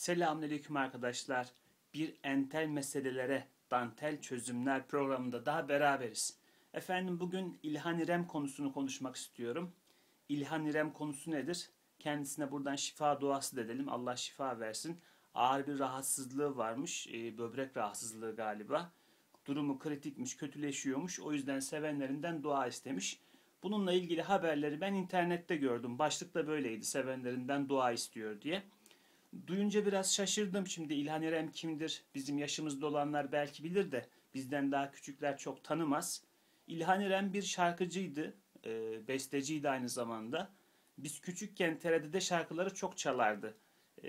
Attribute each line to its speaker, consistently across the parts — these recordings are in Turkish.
Speaker 1: Selamünaleyküm arkadaşlar. Bir entel meselelere dantel çözümler programında daha beraberiz. Efendim bugün İlhan İrem konusunu konuşmak istiyorum. İlhan İrem konusu nedir? Kendisine buradan şifa duası da edelim. Allah şifa versin. Ağır bir rahatsızlığı varmış. Böbrek rahatsızlığı galiba. Durumu kritikmiş, kötüleşiyormuş. O yüzden sevenlerinden dua istemiş. Bununla ilgili haberleri ben internette gördüm. Başlıkta böyleydi. Sevenlerinden dua istiyor diye. Duyunca biraz şaşırdım. Şimdi İlhan İrem kimdir? Bizim yaşımızda olanlar belki bilir de bizden daha küçükler çok tanımaz. İlhan İrem bir şarkıcıydı, besteciydi aynı zamanda. Biz küçükken TRT'de şarkıları çok çalardı.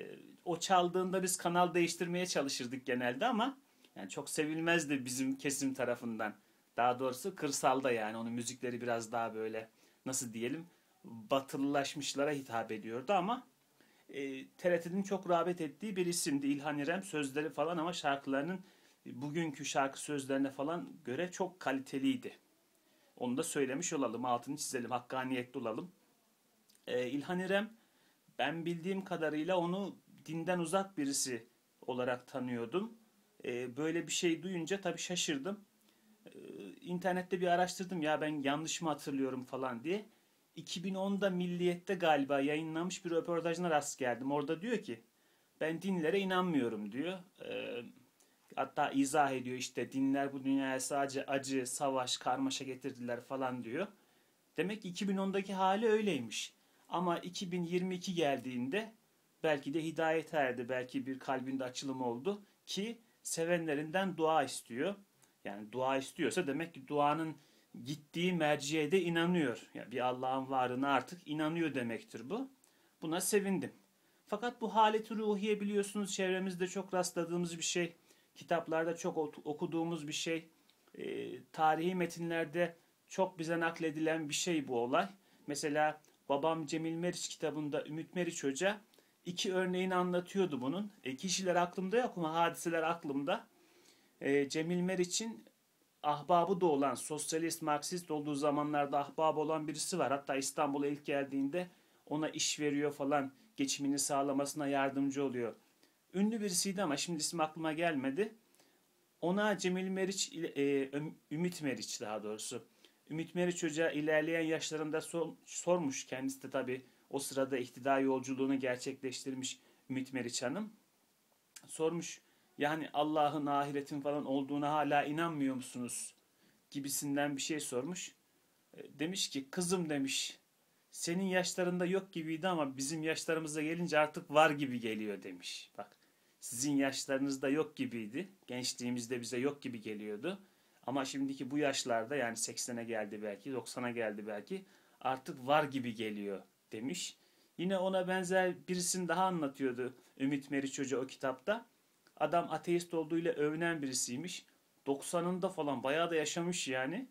Speaker 1: O çaldığında biz kanal değiştirmeye çalışırdık genelde ama yani çok sevilmezdi bizim kesim tarafından. Daha doğrusu kırsalda yani onun müzikleri biraz daha böyle nasıl diyelim batılılaşmışlara hitap ediyordu ama TRT'nin çok rağbet ettiği bir isimdi İlhan İrem. Sözleri falan ama şarkılarının bugünkü şarkı sözlerine falan göre çok kaliteliydi. Onu da söylemiş olalım, altını çizelim, hakkaniyetli olalım. İlhan İrem, ben bildiğim kadarıyla onu dinden uzak birisi olarak tanıyordum. Böyle bir şey duyunca tabii şaşırdım. İnternette bir araştırdım ya ben yanlış mı hatırlıyorum falan diye. 2010'da Milliyet'te galiba yayınlanmış bir röportajına rast geldim. Orada diyor ki ben dinlere inanmıyorum diyor. Hatta izah ediyor işte dinler bu dünyaya sadece acı, savaş, karmaşa getirdiler falan diyor. Demek ki 2010'daki hali öyleymiş. Ama 2022 geldiğinde belki de hidayet erdi, belki bir kalbinde açılım oldu ki sevenlerinden dua istiyor. Yani dua istiyorsa demek ki duanın gittiği merciye de inanıyor. Yani bir Allah'ın varlığına artık inanıyor demektir bu. Buna sevindim. Fakat bu haleti ruhiye biliyorsunuz çevremizde çok rastladığımız bir şey. Kitaplarda çok okuduğumuz bir şey. Tarihi metinlerde çok bize nakledilen bir şey bu olay. Mesela babam Cemil Meriç kitabında Ümit Meriç Hoca iki örneğini anlatıyordu bunun. Kişiler aklımda yok ama hadiseler aklımda. Cemil Meriç'in ahbabı da olan, sosyalist, Marksist olduğu zamanlarda ahbabı olan birisi var. Hatta İstanbul'a ilk geldiğinde ona iş veriyor falan, geçimini sağlamasına yardımcı oluyor. Ünlü birisiydi ama şimdi ismi aklıma gelmedi. Ona Cemil Meriç, Ümit Meriç daha doğrusu. Ümit Meriç Hoca ilerleyen yaşlarında sormuş. Kendisi de tabii o sırada iktidar yolculuğunu gerçekleştirmiş Ümit Meriç Hanım. Sormuş yani Allah'ın ahiretin falan olduğuna hala inanmıyor musunuz? Gibisinden bir şey sormuş. Demiş ki kızım demiş senin yaşlarında yok gibiydi ama bizim yaşlarımıza gelince artık var gibi geliyor demiş. Bak sizin yaşlarınızda yok gibiydi. Gençliğimizde bize yok gibi geliyordu. Ama şimdiki bu yaşlarda yani 80'e geldi belki 90'a geldi belki artık var gibi geliyor demiş. Yine ona benzer birisini daha anlatıyordu Ümit Meriç Hoca o kitapta. Adam ateist olduğuyla övünen birisiymiş. 90'ında falan bayağı da yaşamış yani.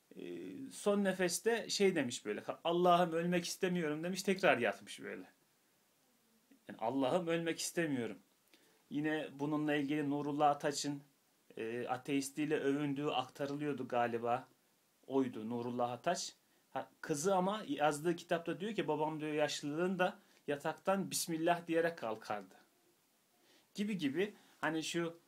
Speaker 1: Son nefeste şey demiş böyle. Allah'ım ölmek istemiyorum demiş. Tekrar yatmış böyle. Yani Allah'ım ölmek istemiyorum. Yine bununla ilgili Nurullah Ataç'ın ateistliğiyle övündüğü aktarılıyordu galiba. Oydu Nurullah Ataç. Kızı ama yazdığı kitapta diyor ki babam diyor yaşlılığında yataktan Bismillah diyerek kalkardı. Gibi gibi hani şu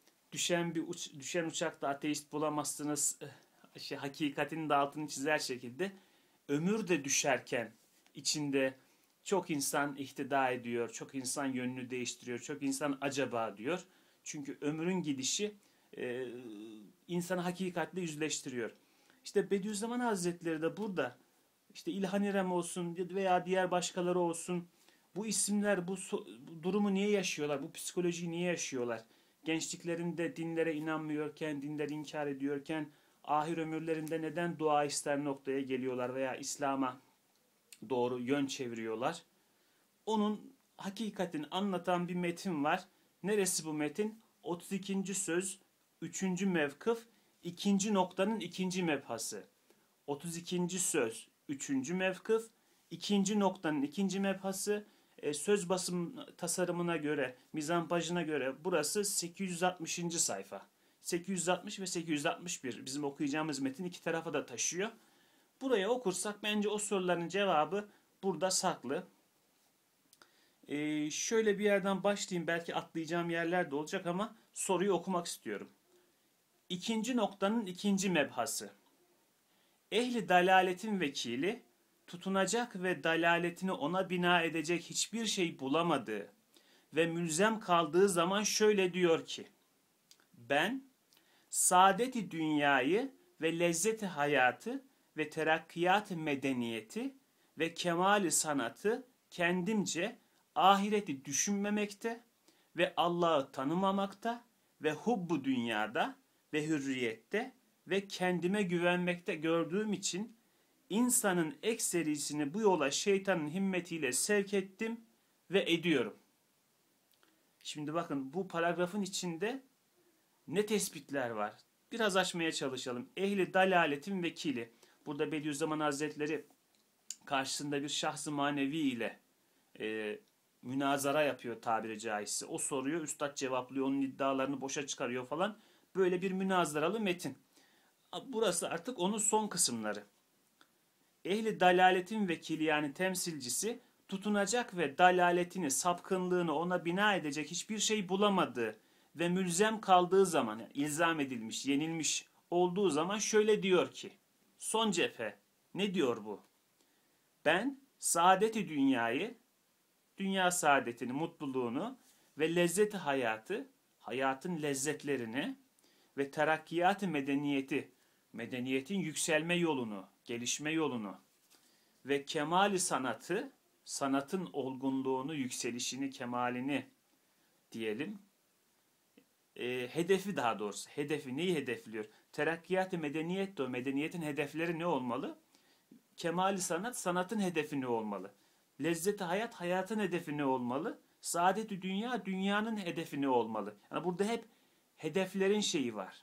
Speaker 1: düşen uçakta ateist bulamazsınız hakikatinin de altını çizer şekilde ömür de düşerken içinde çok insan ihtida ediyor, çok insan yönünü değiştiriyor, çok insan acaba diyor. Çünkü ömrün gidişi e, insanı hakikatle yüzleştiriyor. İşte Bediüzzaman Hazretleri de burada işte İlhan İrem olsun veya diğer başkaları olsun bu isimler bu durumu niye yaşıyorlar? Bu psikolojiyi niye yaşıyorlar? Gençliklerinde dinlere inanmıyorken, dinleri inkar ediyorken ahir ömürlerinde neden dua ister noktaya geliyorlar veya İslam'a doğru yön çeviriyorlar? Onun hakikatini anlatan bir metin var. Neresi bu metin? 32. söz, 3. mevkıf, 2. noktanın 2. mebhası. 32. söz, 3. mevkıf, 2. noktanın 2. mebhası, söz basım tasarımına göre, mizampajına göre burası 860. sayfa. 860 ve 861 bizim okuyacağımız metin iki tarafa da taşıyor. Buraya okursak bence o soruların cevabı burada saklı. Şöyle bir yerden başlayayım. Belki atlayacağım yerler de olacak ama soruyu okumak istiyorum. İkinci noktanın ikinci mebhası. Ehli dalaletin vekili, tutunacak ve dalaletini ona bina edecek hiçbir şey bulamadığı ve mülzem kaldığı zaman şöyle diyor ki: ben saadeti dünyayı ve lezzeti hayatı ve terakkiyat medeniyeti ve kemali sanatı kendimce ahireti düşünmemekte ve Allah'ı tanımamakta ve hubbu dünyada ve hürriyette ve kendime güvenmekte gördüğüm için insanın ekserisini bu yola şeytanın himmetiyle sevk ettim ve ediyorum. Şimdi bakın, bu paragrafın içinde ne tespitler var? Biraz açmaya çalışalım. Ehli dalaletin vekili. Burada Bediüzzaman Hazretleri karşısında bir şahs-ı manevi ile münazara yapıyor tabiri caizse. O soruyor, üstad cevaplıyor, onun iddialarını boşa çıkarıyor falan. Böyle bir münazaralı metin. Burası artık onun son kısımları. Ehli dalaletin vekili, yani temsilcisi, tutunacak ve dalaletini, sapkınlığını ona bina edecek hiçbir şey bulamadığı ve mülzem kaldığı zaman, yani ilzam edilmiş, yenilmiş olduğu zaman şöyle diyor ki, son cephe ne diyor bu? Ben saadeti dünyayı, dünya saadetini, mutluluğunu ve lezzeti hayatı, hayatın lezzetlerini ve terakkiyat-ı medeniyeti, medeniyetin yükselme yolunu, gelişme yolunu ve kemali sanatı, sanatın olgunluğunu, yükselişini, kemalini diyelim. Hedefi, daha doğrusu hedefi, neyi hedefliyor? Terakkiyat-ı medeniyet de o. Medeniyetin hedefleri ne olmalı? Kemali sanat, sanatın hedefi ne olmalı? Lezzeti hayat, hayatın hedefi ne olmalı? Saadet-i dünya, dünyanın hedefi ne olmalı? Yani burada hep hedeflerin şeyi var.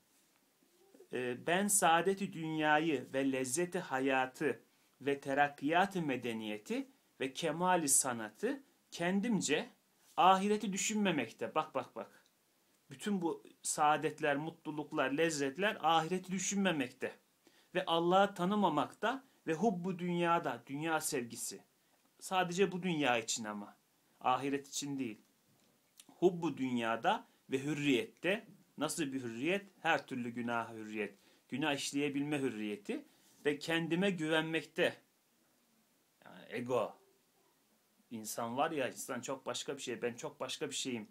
Speaker 1: Ben saadeti dünyayı ve lezzeti hayatı ve terakkiyat-ı medeniyeti ve kemali sanatı kendimce ahireti düşünmemekte. Bak bak bak. Bütün bu saadetler, mutluluklar, lezzetler ahireti düşünmemekte. Ve Allah'ı tanımamakta ve hubbu dünyada, dünya sevgisi. Sadece bu dünya için ama. Ahiret için değil. Hubbu dünyada ve hürriyette. Nasıl bir hürriyet? Her türlü günah hürriyet. Günah işleyebilme hürriyeti ve kendime güvenmekte. Yani ego. İnsan var ya, insan çok başka bir şey. Ben çok başka bir şeyim.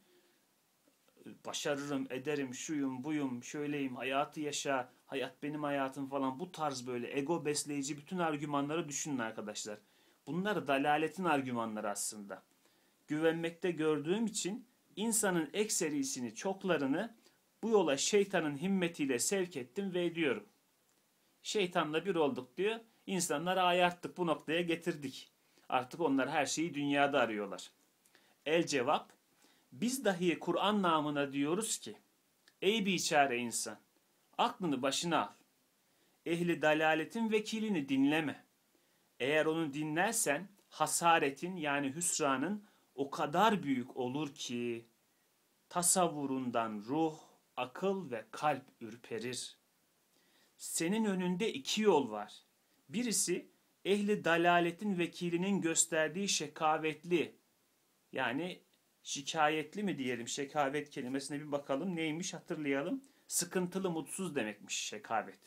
Speaker 1: Başarırım, ederim, şuyum, buyum, şöyleyim, hayatı yaşa, hayat benim hayatım falan. Bu tarz böyle ego besleyici bütün argümanları düşünün arkadaşlar. Bunlar dalaletin argümanları aslında. Güvenmekte gördüğüm için insanın ekserisini, çoklarını bu yola şeytanın himmetiyle sevk ettim ve ediyorum. Şeytanla bir olduk diyor. İnsanları ayarttık, bu noktaya getirdik. Artık onlar her şeyi dünyada arıyorlar. El cevap, biz dahi Kur'an namına diyoruz ki, ey biçare insan, aklını başına al. Ehli dalaletin vekilini dinleme. Eğer onu dinlersen hasaretin, yani hüsranın o kadar büyük olur ki tasavvurundan ruh, akıl ve kalp ürperir. Senin önünde iki yol var. Birisi ehli dalaletin vekilinin gösterdiği şekavetli, yani şikayetli mi diyelim, şekavet kelimesine bir bakalım neymiş hatırlayalım. Sıkıntılı, mutsuz demekmiş şekavet.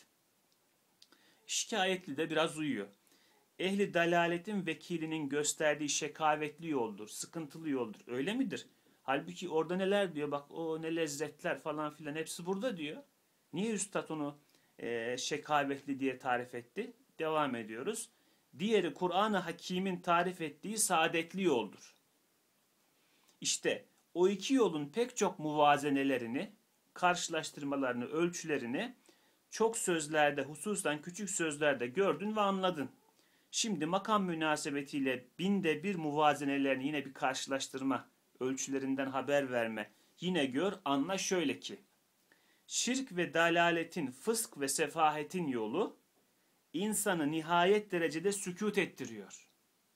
Speaker 1: Şikayetli de biraz uyuyor. Ehli dalaletin vekilinin gösterdiği şekavetli yoldur, sıkıntılı yoldur. Öyle midir? Halbuki orada neler diyor? Bak, o ne lezzetler falan filan, hepsi burada diyor. Niye üstad onu şekavetli diye tarif etti? Devam ediyoruz. Diğeri Kur'an-ı Hakîm'in tarif ettiği saadetli yoldur. İşte o iki yolun pek çok muvazenelerini, karşılaştırmalarını, ölçülerini çok sözlerde, hususen küçük sözlerde gördün ve anladın. Şimdi makam münasebetiyle binde bir muvazenelerini, yine bir karşılaştırma, ölçülerinden haber verme. Yine gör, anla şöyle ki, şirk ve dalaletin, fısk ve sefahetin yolu insanı nihayet derecede sükût ettiriyor.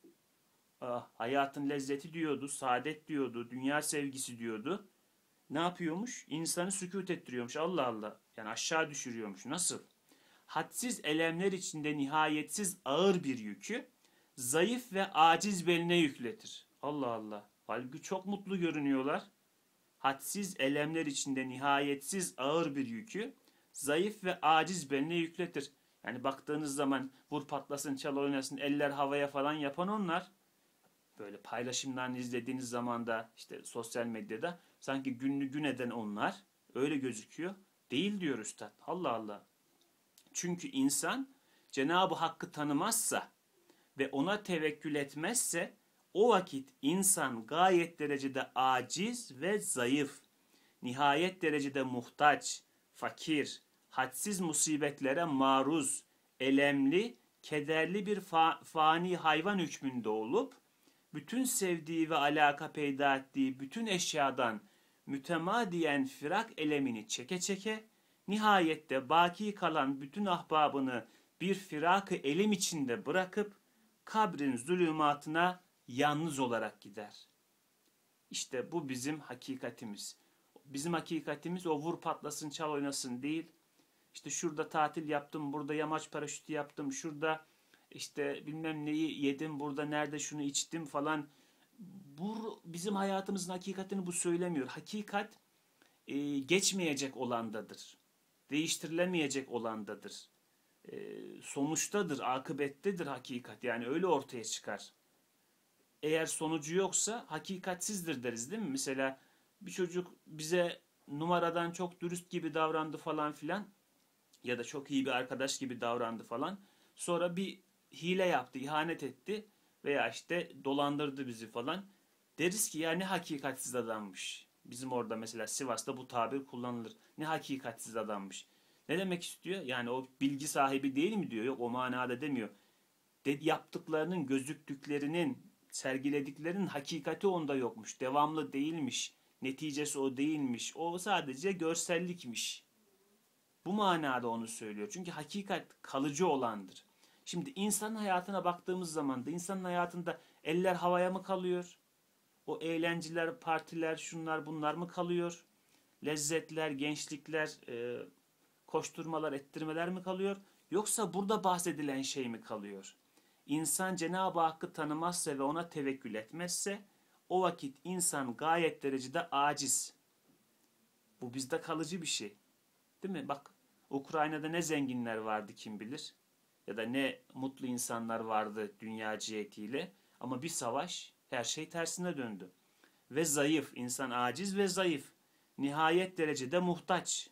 Speaker 1: Hayatın lezzeti diyordu, saadet diyordu, dünya sevgisi diyordu. Ne yapıyormuş? İnsanı sükût ettiriyormuş. Allah Allah. Yani aşağı düşürüyormuş. Nasıl? Hadsiz elemler içinde nihayetsiz ağır bir yükü zayıf ve aciz beline yükletir. Allah Allah. Halbuki çok mutlu görünüyorlar. Hadsiz elemler içinde nihayetsiz ağır bir yükü zayıf ve aciz beline yükletir. Yani baktığınız zaman vur patlasın çal oynasın eller havaya falan yapan onlar. Böyle paylaşımlarını izlediğiniz zaman da işte sosyal medyada sanki günlü gün eden onlar öyle gözüküyor. Değil diyor üstad. Allah Allah. Çünkü insan Cenab-ı Hakk'ı tanımazsa ve ona tevekkül etmezse o vakit insan gayet derecede aciz ve zayıf, nihayet derecede muhtaç, fakir, hadsiz musibetlere maruz, elemli, kederli bir fani hayvan hükmünde olup, bütün sevdiği ve alaka peyda ettiği bütün eşyadan mütemadiyen firak elemini çeke çeke, nihayette baki kalan bütün ahbabını bir firak-ı elim içinde bırakıp, kabrin zulümatına yalnız olarak gider. İşte bu bizim hakikatimiz. Bizim hakikatimiz o vur patlasın çal oynasın değil. İşte şurada tatil yaptım, burada yamaç paraşütü yaptım, şurada işte bilmem neyi yedim, burada nerede şunu içtim falan. Bu bizim hayatımızın hakikatini bu söylemiyor. Hakikat geçmeyecek olandadır. Değiştirilemeyecek olandadır. Sonuçtadır, akıbettedir hakikat. Yani öyle ortaya çıkar. Eğer sonucu yoksa hakikatsizdir deriz değil mi? Mesela bir çocuk bize numaradan çok dürüst gibi davrandı falan filan ya da çok iyi bir arkadaş gibi davrandı falan. Sonra bir hile yaptı, ihanet etti veya işte dolandırdı bizi falan. Deriz ki ya ne hakikatsiz adammış. Bizim orada mesela Sivas'ta bu tabir kullanılır. Ne hakikatsiz adammış. Ne demek istiyor? Yani o bilgi sahibi değil mi diyor. Yok o manada demiyor. Yaptıklarının, gözüktüklerinin, sergilediklerinin hakikati onda yokmuş. Devamlı değilmiş. Neticesi o değilmiş. O sadece görsellikmiş. Bu manada onu söylüyor. Çünkü hakikat kalıcı olandır. Şimdi insanın hayatına baktığımız zaman da insanın hayatında eller havaya mı kalıyor? O eğlenceler, partiler, şunlar bunlar mı kalıyor? Lezzetler, gençlikler, koşturmalar, ettirmeler mi kalıyor? Yoksa burada bahsedilen şey mi kalıyor? İnsan Cenab-ı Hakk'ı tanımazsa ve ona tevekkül etmezse o vakit insan gayet derecede aciz. Bu bizde kalıcı bir şey. Değil mi? Bak Ukrayna'da ne zenginler vardı kim bilir. Ya da ne mutlu insanlar vardı dünya cihetiyle. Ama bir savaş her şey tersine döndü. Ve zayıf, insan aciz ve zayıf. Nihayet derecede muhtaç.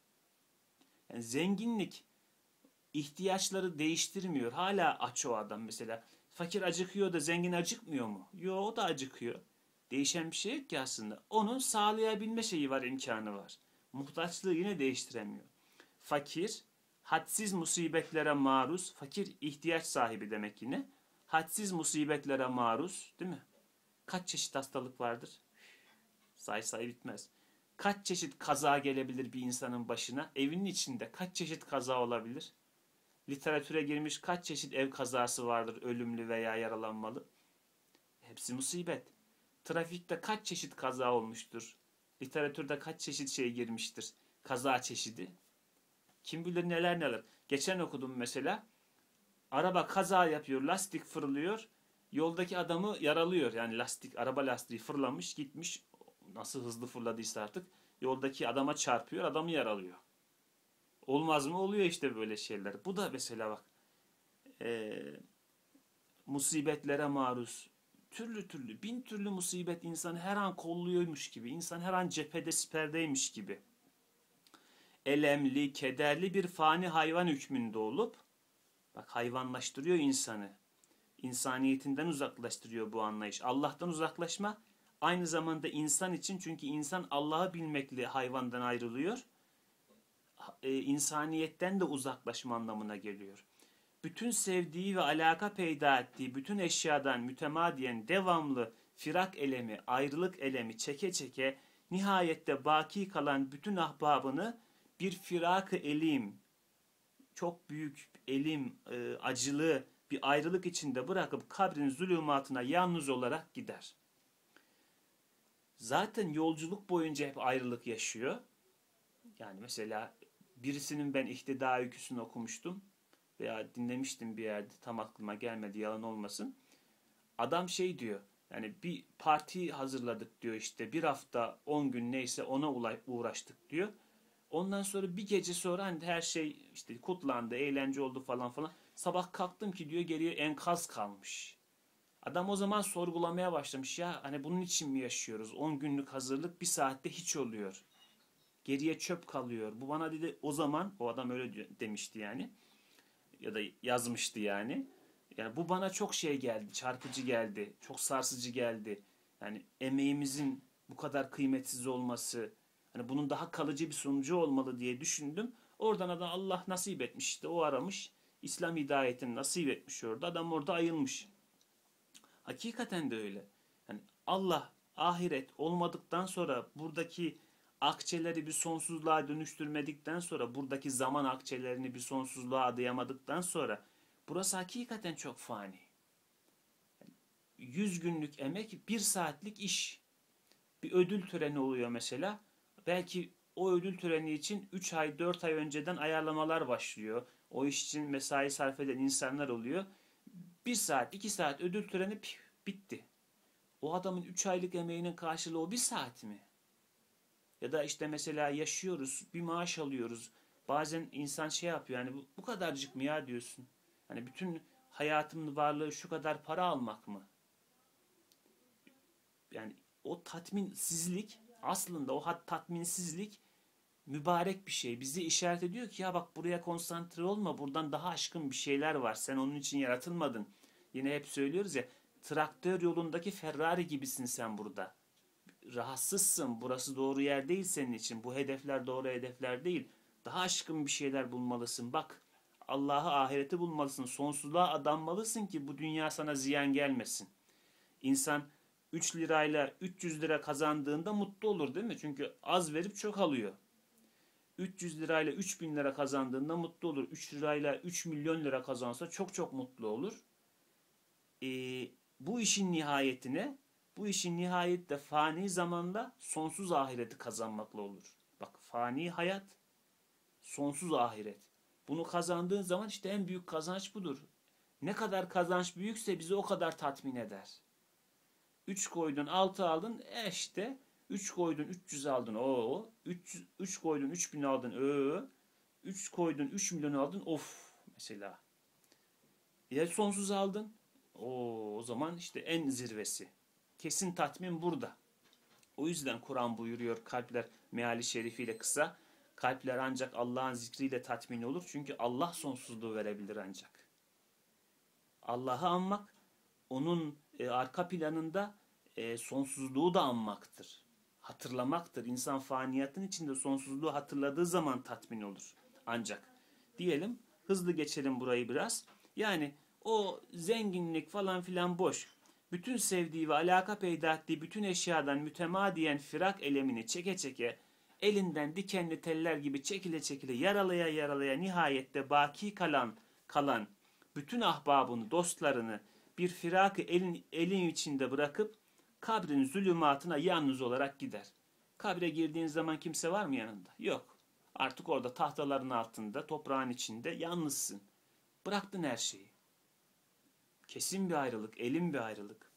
Speaker 1: Yani zenginlik ihtiyaçları değiştirmiyor. Hala aç o adam mesela. Fakir acıkıyor da zengin acıkmıyor mu? Yo o da acıkıyor. Değişen bir şey yok ki aslında. Onun sağlayabilme şeyi var, imkanı var. Muhtaçlığı yine değiştiremiyor. Fakir, hadsiz musibetlere maruz. Fakir ihtiyaç sahibi demek yine. Hadsiz musibetlere maruz, değil mi? Kaç çeşit hastalık vardır? Say bitmez. Kaç çeşit kaza gelebilir bir insanın başına? Evinin içinde kaç çeşit kaza olabilir? Literatüre girmiş kaç çeşit ev kazası vardır, ölümlü veya yaralanmalı? Hepsi musibet. Trafikte kaç çeşit kaza olmuştur? Literatürde kaç çeşit şey girmiştir? Kaza çeşidi. Kim bilir neler neler. Geçen okudum mesela. Araba kaza yapıyor, lastik fırlıyor. Yoldaki adamı yaralıyor. Yani araba lastiği fırlamış, gitmiş. Nasıl hızlı fırladıysa artık. Yoldaki adama çarpıyor, adamı yaralıyor. Olmaz mı? Oluyor işte böyle şeyler. Bu da mesela bak. Musibetlere maruz. Türlü türlü, bin türlü musibet insanı her an kolluyormuş gibi. İnsan her an cephede siperdeymiş gibi. Elemli, kederli bir fani hayvan hükmünde olup, bak hayvanlaştırıyor insanı. İnsaniyetinden uzaklaştırıyor bu anlayış. Allah'tan uzaklaşma aynı zamanda insan için, çünkü insan Allah'ı bilmekle hayvandan ayrılıyor. İnsaniyetten de uzaklaşma anlamına geliyor. Bütün sevdiği ve alaka peyda ettiği bütün eşyadan mütemadiyen devamlı firak elemi, ayrılık elemi çeke çeke nihayette baki kalan bütün ahbabını bir firak-ı elim, çok büyük elim, acılı bir ayrılık içinde bırakıp kabrin zulümatına yalnız olarak gider. Zaten yolculuk boyunca hep ayrılık yaşıyor. Yani mesela birisinin ben İhtida Öyküsü'nü okumuştum veya dinlemiştim bir yerde, tam aklıma gelmedi yalan olmasın. Adam şey diyor, Yani bir parti hazırladık diyor, işte bir hafta 10 gün neyse ona uğraştık diyor. Ondan sonra bir gece sonra hani her şey işte kutlandı, eğlence oldu falan falan. Sabah kalktım ki diyor geriye enkaz kalmış. Adam o zaman sorgulamaya başlamış, ya hani bunun için mi yaşıyoruz? 10 günlük hazırlık bir saatte hiç oluyor. Geriye çöp kalıyor. Bu bana dedi o zaman, o adam öyle demişti yani. Ya da yazmıştı yani. Yani bu bana çok şey geldi, çarpıcı geldi, çok sarsıcı geldi. Yani emeğimizin bu kadar kıymetsiz olması, hani bunun daha kalıcı bir sonucu olmalı diye düşündüm. Oradan da Allah nasip etmiş, işte o aramış. İslam hidayetini nasip etmiş orada. Adam orada ayılmış. Hakikaten de öyle. Yani Allah ahiret olmadıktan sonra, buradaki akçeleri bir sonsuzluğa dönüştürmedikten sonra, buradaki zaman akçelerini bir sonsuzluğa adayamadıktan sonra burası hakikaten çok fani. 100 günlük emek, bir saatlik iş. Bir ödül töreni oluyor mesela. Belki o ödül töreni için 3 ay 4 ay önceden ayarlamalar başlıyor. O iş için mesai sarf eden insanlar oluyor. Bir saat 2 saat ödül töreni bitti. O adamın 3 aylık emeğinin karşılığı o bir saat mi? Ya da işte mesela yaşıyoruz, bir maaş alıyoruz. Bazen insan şey yapıyor, yani bu kadarcık mı ya diyorsun. Hani bütün hayatımın varlığı şu kadar para almak mı? Yani o tatminsizlik, aslında o tatminsizlik mübarek bir şey. Bizi işaret ediyor ki ya bak, buraya konsantre olma. Buradan daha aşkın bir şeyler var. Sen onun için yaratılmadın. Yine hep söylüyoruz ya, traktör yolundaki Ferrari gibisin sen burada. Rahatsızsın. Burası doğru yer değil senin için. Bu hedefler doğru hedefler değil. Daha aşkın bir şeyler bulmalısın. Bak, Allah'ı, ahireti bulmalısın. Sonsuzluğa adanmalısın ki bu dünya sana ziyan gelmesin. İnsan 3 lirayla 300 lira kazandığında mutlu olur değil mi? Çünkü az verip çok alıyor. 300 lirayla 3000 lira kazandığında mutlu olur. 3 lirayla 3 milyon lira kazansa çok çok mutlu olur. Bu işin nihayetine, bu işin nihayette fani zamanda sonsuz ahireti kazanmakla olur. Bak, fani hayat, sonsuz ahiret. Bunu kazandığın zaman işte en büyük kazanç budur. Ne kadar kazanç büyükse bizi o kadar tatmin eder. 3 koydun 6 aldın, işte 3 koydun 300 aldın, o 3 koydun 3000 aldın, 3 koydun 3 milyon aldın, of mesela. Ya sonsuz aldın, o zaman işte en zirvesi. Kesin tatmin burada. O yüzden Kur'an buyuruyor, kalpler meali şerifiyle kısa. Kalpler ancak Allah'ın zikriyle tatmin olur. Çünkü Allah sonsuzluğu verebilir ancak. Allah'ı anmak, onun arka planında sonsuzluğu da anmaktır. Hatırlamaktır. İnsan faniyatın içinde sonsuzluğu hatırladığı zaman tatmin olur. Ancak diyelim, hızlı geçelim burayı biraz. Yani o zenginlik falan filan boş. Bütün sevdiği ve alaka peyda ettiği bütün eşyadan mütemadiyen firak elemini çeke çeke, elinden dikenli teller gibi çekile çekile, yaralaya yaralaya, nihayette baki kalan bütün ahbabını, dostlarını bir firakı elin içinde bırakıp kabrin zulümatına yalnız olarak gider. Kabre girdiğin zaman kimse var mı yanında? Yok. Artık orada tahtaların altında, toprağın içinde yalnızsın. Bıraktın her şeyi. Kesin bir ayrılık, elin bir ayrılık.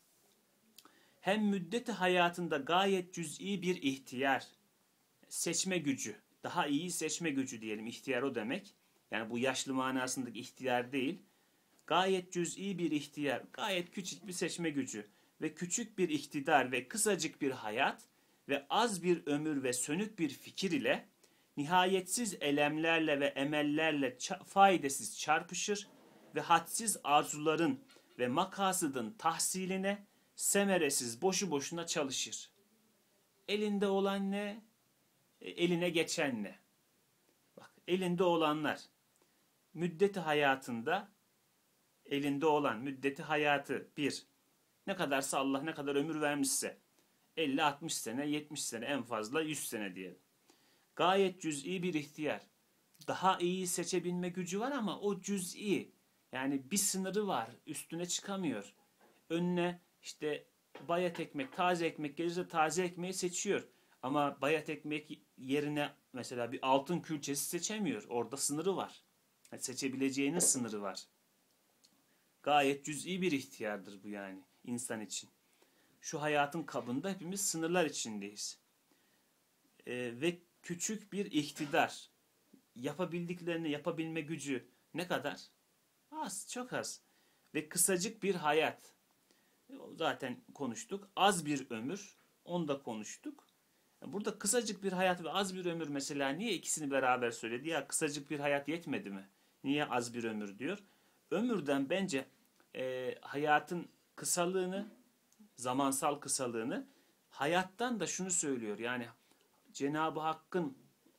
Speaker 1: Hem müddeti hayatında gayet cüz'i bir ihtiyar, seçme gücü, daha iyi seçme gücü diyelim, ihtiyar o demek. Yani bu yaşlı manasındaki ihtiyar değil. Gayet cüz'i bir ihtiyar, gayet küçük bir seçme gücü ve küçük bir iktidar ve kısacık bir hayat ve az bir ömür ve sönük bir fikir ile nihayetsiz elemlerle ve emellerle faydasız çarpışır ve hadsiz arzuların ve makasıdın tahsiline semeresiz boşu boşuna çalışır. Elinde olan ne? Eline geçen ne? Bak, elinde olanlar müddeti hayatında, elinde olan müddeti hayatı bir, ne kadarsa Allah ne kadar ömür vermişse, 50-60 sene, 70 sene, en fazla 100 sene diyelim. Gayet cüz'i bir ihtiyar. Daha iyi seçebilme gücü var ama o cüz'i. Yani bir sınırı var. Üstüne çıkamıyor. Önüne işte bayat ekmek, taze ekmek gelirse taze ekmeği seçiyor. Ama bayat ekmek yerine mesela bir altın külçesi seçemiyor. Orada sınırı var. Yani seçebileceğinin sınırı var. Gayet cüz'i bir ihtiyardır bu yani insan için. Şu hayatın kabında hepimiz sınırlar içindeyiz. Ve küçük bir iktidar, yapabildiklerini yapabilme gücü ne kadar? Az, çok az. Ve kısacık bir hayat. Zaten konuştuk. Az bir ömür, onu da konuştuk. Burada kısacık bir hayat ve az bir ömür mesela niye ikisini beraber söyledi? Ya kısacık bir hayat yetmedi mi? Niye az bir ömür diyor? Ömürden bence hayatın kısalığını, zamansal kısalığını, hayattan da şunu söylüyor. Yani Cenab-ı Hakk'ın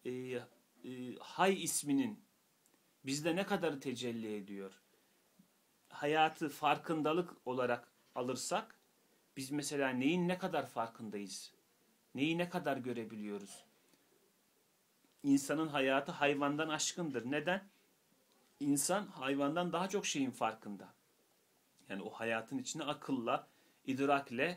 Speaker 1: Hay isminin bizde ne kadarı tecelli ediyor? Hayatı farkındalık olarak alırsak biz mesela neyin ne kadar farkındayız? Neyi ne kadar görebiliyoruz? İnsanın hayatı hayvandan aşkındır. Neden? İnsan hayvandan daha çok şeyin farkında. Yani o hayatın içine akılla, idrakle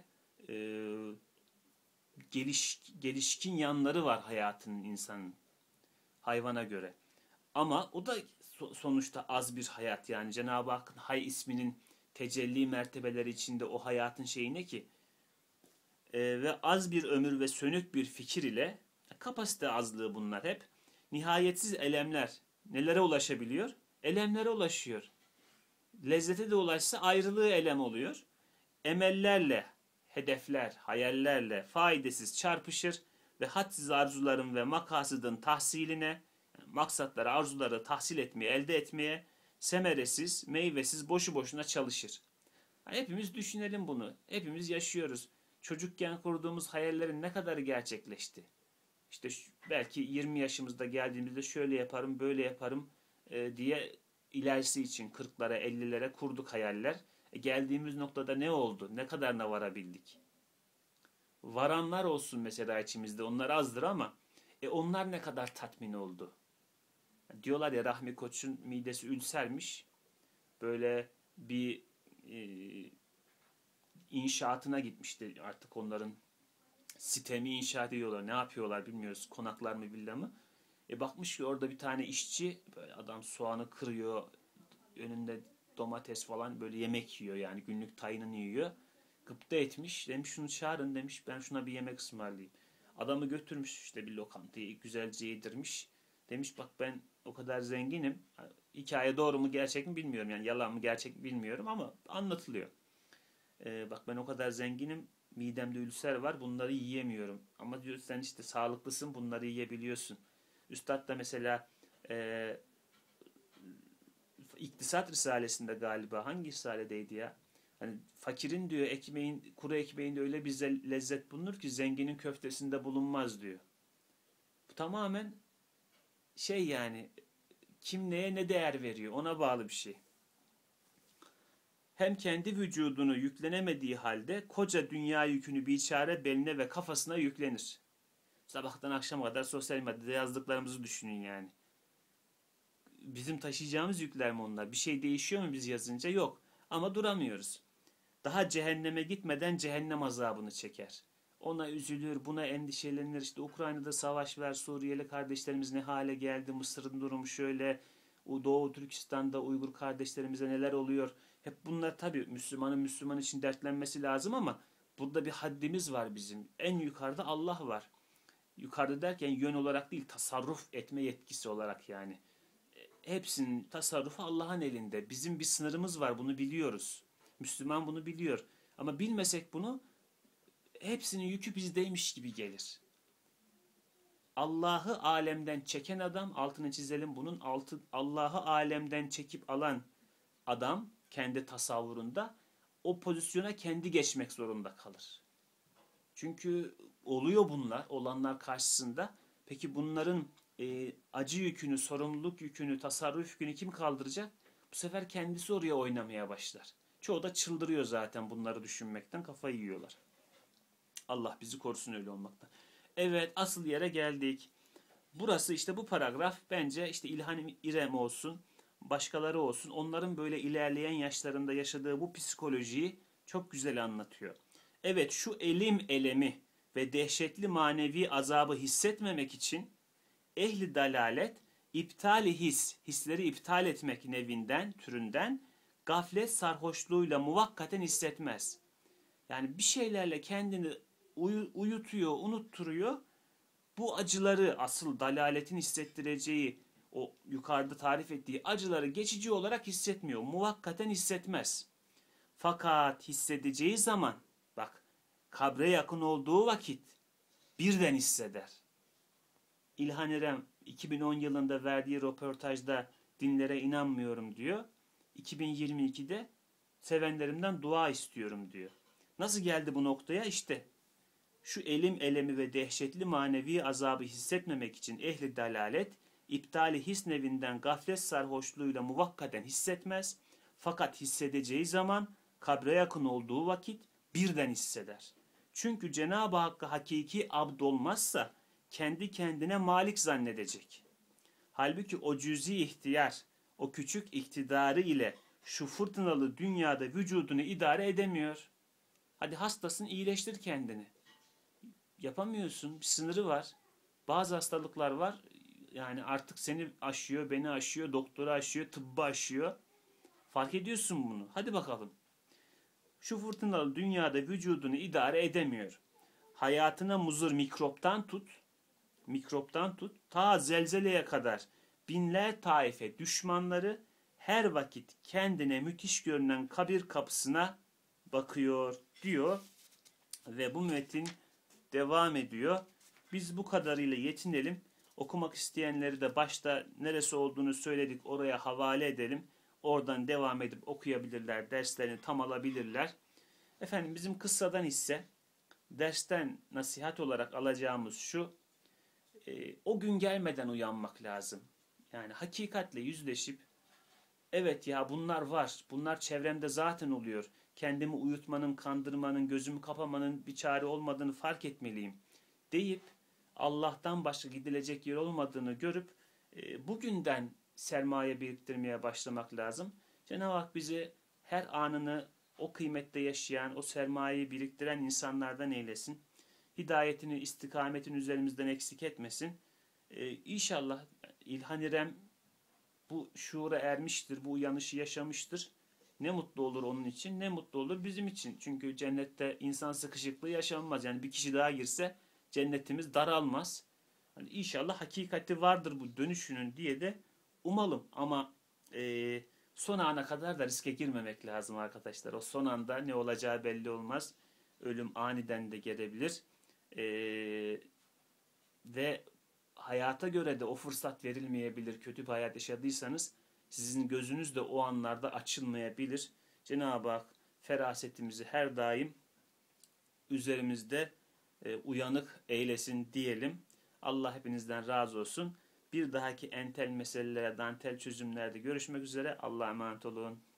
Speaker 1: gelişkin yanları var hayatının, insanın hayvana göre. Ama o da sonuçta az bir hayat. Yani Cenab-ı Hakk'ın Hay isminin tecelli mertebeleri içinde o hayatın şeyi ne ki? Ve az bir ömür ve sönük bir fikir ile, kapasite azlığı bunlar hep, nihayetsiz elemler nelere ulaşabiliyor? Elemlere ulaşıyor. Lezzete de ulaşsa ayrılığı elem oluyor. Emellerle, hedefler, hayallerle faydasız çarpışır ve hadsiz arzuların ve makasıdın tahsiline, yani maksatları, arzuları tahsil etmeye, elde etmeye semeresiz, meyvesiz, boşu boşuna çalışır. Yani hepimiz düşünelim bunu. Hepimiz yaşıyoruz. Çocukken kurduğumuz hayallerin ne kadarı gerçekleşti? İşte belki 20 yaşımızda geldiğimizde şöyle yaparım, böyle yaparım diye ilerisi için 40'lara, 50'lere kurduk hayaller. Geldiğimiz noktada ne oldu? Ne kadarına varabildik? Varanlar olsun mesela içimizde. Onlar azdır ama onlar ne kadar tatmin oldu? Diyorlar ya, Rahmi Koç'un midesi ülsermiş. Böyle bir e, inşaatına gitmişti, artık onların sitemi inşaat ediyorlar. Ne yapıyorlar bilmiyoruz. Konaklar mı, villa mı? Bakmış ki orada bir tane işçi, böyle adam soğanı kırıyor. Önünde domates falan, böyle yemek yiyor, yani günlük tayinini yiyor. Gıpta etmiş. Demiş şunu çağırın demiş, ben şuna bir yemek ısmarlayayım. Adamı götürmüş işte bir lokantaya, güzelce yedirmiş. Demiş bak ben o kadar zenginim. Hikaye doğru mu gerçek mi bilmiyorum, yani yalan mı gerçek mi bilmiyorum ama anlatılıyor. Bak ben o kadar zenginim, midemde ülser var, bunları yiyemiyorum. Ama diyor sen işte sağlıklısın, bunları yiyebiliyorsun. Üstad da mesela e, İktisat Risalesi'nde, galiba hangi risaledeydi ya? Hani fakirin diyor ekmeğin, kuru ekmeğinde öyle bir lezzet bulunur ki zenginin köftesinde bulunmaz diyor. Bu tamamen şey, yani kim neye ne değer veriyor ona bağlı bir şey. Hem kendi vücudunu yüklenemediği halde koca dünya yükünü biçare beline ve kafasına yüklenir. Sabahtan akşama kadar sosyal medyada yazdıklarımızı düşünün yani. Bizim taşıyacağımız yükler mi onlar? Bir şey değişiyor mu biz yazınca? Yok. Ama duramıyoruz. Daha cehenneme gitmeden cehennem azabını çeker. Ona üzülür, buna endişelenir. İşte Ukrayna'da savaş var, Suriyeli kardeşlerimiz ne hale geldi, Mısır'ın durumu şöyle, Doğu Türkistan'da Uygur kardeşlerimize neler oluyor. Hep bunlar tabii Müslümanın Müslüman için dertlenmesi lazım ama burada bir haddimiz var bizim. En yukarıda Allah var. Yukarıda derken yön olarak değil, tasarruf etme yetkisi olarak yani. Hepsinin tasarrufu Allah'ın elinde. Bizim bir sınırımız var, bunu biliyoruz. Müslüman bunu biliyor. Ama bilmesek bunu, hepsinin yükü bizdeymiş gibi gelir. Allah'ı alemden çeken adam, altını çizelim bunun, Allah'ı alemden çekip alan adam kendi tasavvurunda o pozisyona kendi geçmek zorunda kalır. Çünkü oluyor bunlar, olanlar karşısında. Peki bunların acı yükünü, sorumluluk yükünü, tasarruf yükünü kim kaldıracak? Bu sefer kendisi oraya oynamaya başlar. Çoğu da çıldırıyor zaten, bunları düşünmekten kafayı yiyorlar. Allah bizi korusun öyle olmaktan. Evet, asıl yere geldik. Burası işte, bu paragraf bence işte İlhan İrem olsun, başkaları olsun, onların böyle ilerleyen yaşlarında yaşadığı bu psikolojiyi çok güzel anlatıyor. Evet, şu elim elemi ve dehşetli manevi azabı hissetmemek için ehli dalalet iptali hisleri iptal etmek nevinden, türünden gaflet sarhoşluğuyla muvakkaten hissetmez. Yani bir şeylerle kendini uyutuyor, unutturuyor. Bu acıları, asıl dalaletin hissettireceği, o yukarıda tarif ettiği acıları geçici olarak hissetmiyor. Muvakkaten hissetmez. Fakat hissedeceği zaman, bak, kabre yakın olduğu vakit birden hisseder. İlhan İrem 2010 yılında verdiği röportajda dinlere inanmıyorum diyor. 2022'de sevenlerimden dua istiyorum diyor. Nasıl geldi bu noktaya? İşte şu elim elemi ve dehşetli manevi azabı hissetmemek için ehli dalalet, iptali his nevinden gaflet sarhoşluğuyla muvakkaten hissetmez. Fakat hissedeceği zaman, kabre yakın olduğu vakit birden hisseder. Çünkü Cenab-ı Hakk'a hakiki abd olmazsa kendi kendine malik zannedecek. Halbuki o cüzi ihtiyar, o küçük iktidarı ile şu fırtınalı dünyada vücudunu idare edemiyor. Hadi hastasın, iyileştir kendini. Yapamıyorsun. Bir sınırı var. Bazı hastalıklar var. Yani artık seni aşıyor, beni aşıyor, doktoru aşıyor, tıbbı aşıyor. Fark ediyorsun bunu. Hadi bakalım. Şu fırtınalı dünyada vücudunu idare edemiyor. Hayatına muzır mikroptan tut, ta zelzeleye kadar binler taife düşmanları her vakit kendine müthiş görünen kabir kapısına bakıyor diyor ve bu metin devam ediyor. Biz bu kadarıyla yetinelim. Okumak isteyenleri de başta neresi olduğunu söyledik, oraya havale edelim. Oradan devam edip okuyabilirler, derslerini tam alabilirler. Efendim bizim kıssadan ise dersten nasihat olarak alacağımız şu: o gün gelmeden uyanmak lazım. Yani hakikatle yüzleşip, evet ya bunlar var, bunlar çevremde zaten oluyor. Kendimi uyutmanın, kandırmanın, gözümü kapamanın bir çare olmadığını fark etmeliyim deyip Allah'tan başka gidilecek yer olmadığını görüp bugünden sermaye biriktirmeye başlamak lazım. Cenab-ı Hak bizi her anını o kıymette yaşayan, o sermayeyi biriktiren insanlardan eylesin. Hidayetini, istikametini üzerimizden eksik etmesin. İnşallah İlhan İrem bu şuura ermiştir, bu uyanışı yaşamıştır. Ne mutlu olur onun için, ne mutlu olur bizim için. Çünkü cennette insan sıkışıklığı yaşanmaz. Yani bir kişi daha girse cennetimiz daralmaz. Hani inşallah hakikati vardır bu dönüşünün diye de umalım. Ama son ana kadar da riske girmemek lazım arkadaşlar. O son anda ne olacağı belli olmaz. Ölüm aniden de gelebilir. Ve hayata göre de o fırsat verilmeyebilir. Kötü bir hayat yaşadıysanız sizin gözünüz de o anlarda açılmayabilir. Cenab-ı Hak ferasetimizi her daim üzerimizde uyanık eylesin diyelim. Allah hepinizden razı olsun. Bir dahaki entel meselelere, dantel çözümlerde görüşmek üzere. Allah'a emanet olun.